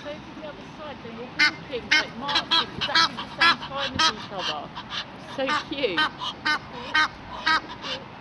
go to the other side. They were walking, like marching, exactly the same time as each other. So cute.